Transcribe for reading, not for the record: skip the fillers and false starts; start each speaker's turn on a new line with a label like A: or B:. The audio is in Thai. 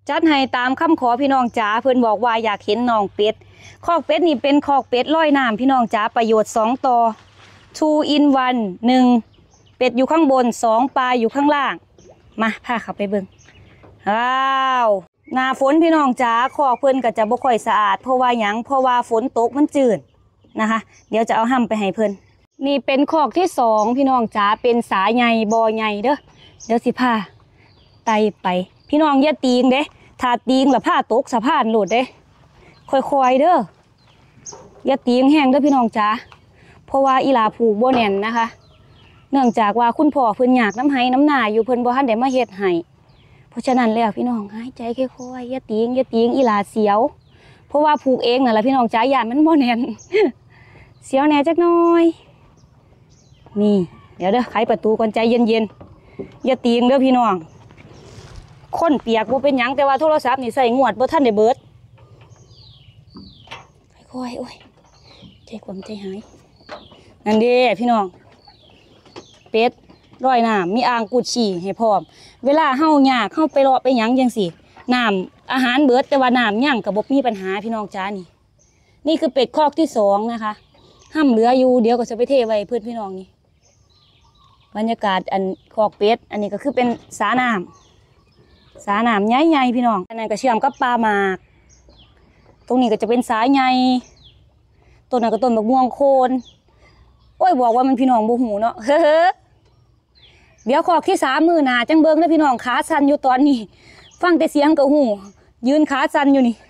A: จัดให้ตามคำขอพี่น้องจ๋าเพิ่นบอกว่าอยากเห็นน้องเป็ดคอกเป็ดนี่เป็นคอกเป็ดลอยน้ำพี่น้องจ๋าประโยชน์2ต่อ 2 in 1 1เป็ดอยู่ข้างบน2ปลาอยู่ข้างล่างมาพาเข้าไปเบิ่งว้าวหน้าฝนพี่น้องจ๋าคอกเพิ่นก็จะบ่ค่อยสะอาดเพราะว่าหยังเพราะว่าฝนตกมันจืดนะคะเดี๋ยวจะเอาห้ำไปให้เพิ่นนี่เป็นคอกที่2พี่น้องจ๋าเป็นสาใหญ่บ่อใหญ่เด้อเดี๋ยวสิพาไต่ไปพี่น้องอย่าตีงเด้ถ้าตีงแล้วผ้าตกสะพานหลุดเด้ค่อยๆเด้ออย่าตีงแห้งเด้อพี่น้องจ๋าเพราะว่าอีหลาผูกบ่แน่นนะคะเนื่องจากว่าคุณพ่อเพิ่นอยากน้ำให้น้ำหน้าอยู่เพิ่นบ่ทันได้มาเฮ็ดให้เพราะฉะนั้นแล้วพี่น้องหายใจค่อยๆอย่าตีงอีหลาเสียวเพราะว่าผูกเองนั่นแหละพี่น้องจ๋าย่านมันบ่แน่น เสียวแหน่จักหน่อยนี่เดี๋ยวเด้อไขประตูก่อนใจเย็นๆอย่าตีงเด้อพี่น้องคนเปียกบ่เป็นหยังแต่ว่าโทรศัพท์นี่ใส่งวดบ่ทันได้เบิดค่อยๆโอ้ยใจกวมใจหายนั่นเด้พี่น้องเป็ดร้อยน้ำมีอ่างกุดฉี่ให้พร้อมเวลาเฮาอยากเฮาไปเลาะไปหยังจังสิน้ำอาหารเบิดแต่ว่าน้ำยังก็บ่มีปัญหาพี่น้องจ้านี่คือเป็ดคอกที่2นะคะห้ามเหลืออยู่เดี๋ยวก็จะไปเทไว้เพื่อนพี่น้องนี่บรรยากาศอันคอกเป็ดอันนี้ก็คือเป็นสาน้ำใหญ่ๆพี่น้องอันนั้นก็เชื่อมกับปลาหมากตรงนี้ก็จะเป็นสายใหญ่ต้นนั้นก็ต้นมะม่วงโคนโอ้ยบอกว่ามันพี่น้องบ่หูเนาะเฮ้อเดี๋ยวคอกที่3มื้อหน้าจังเบิ่งนะพี่น้องขาสั่นอยู่ตอนนี้ฟังแต่เสียงก็หูยืนขาสั่นอยู่นี่